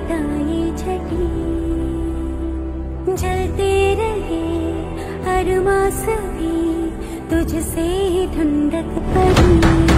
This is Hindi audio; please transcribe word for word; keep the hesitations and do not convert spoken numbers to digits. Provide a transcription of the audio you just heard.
घटाए छठी, जलते रहे हर मास भी तुझसे ठंडक पड़ी।